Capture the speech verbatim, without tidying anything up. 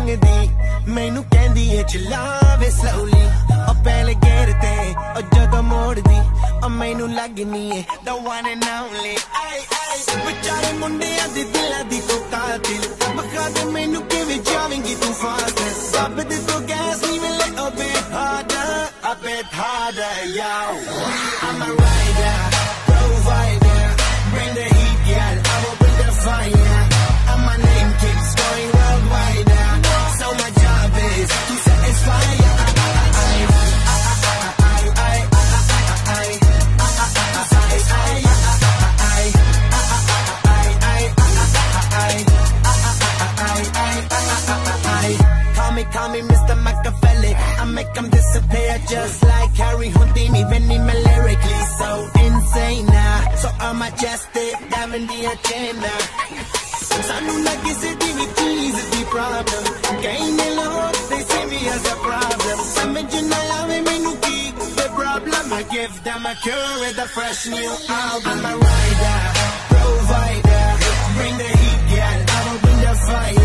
मंगदी मैनू कहंदी है चलावे slowly ओ पहले गेर ते ओ जदों मोड़दी ओ मैनू लगनी है the one and only आई आई बेचारे मुंडियां दी दिलां दी तो कातिल मखा दे मैनू किवें जावेंगी तू फास्ट सब दे तो गैस नी मिले a bit harder a bit harder yo I'm a rider provider bring the heat girl I will bring the fire and my name keeps going worldwide so my job is to satisfy I, I, I, I, I, Call me, call me Mister Machiavelli I make them disappear just like Harry Houdini Venni me lyrically so insane now So I'm majestic, having the agenda Sanu na kisi di vi cheez di problem Kahin log, they see me as a problem Samajh na aave mainu ki the problem I give them a cure with a fresh new album I'm a rider, provider Bring the heat, girl, I will bring the fire